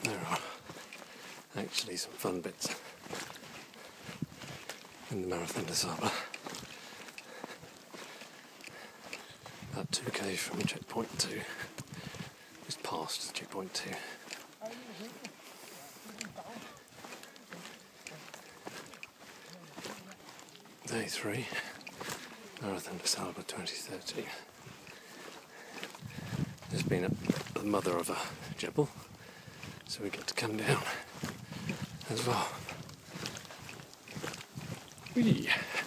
There are actually some fun bits in the Marathon des Sables. About 2k from checkpoint 2, just past checkpoint 2. Day 3, Marathon des Sables 2013. There's been the mother of a jebel, so we get to come down as well. Whee!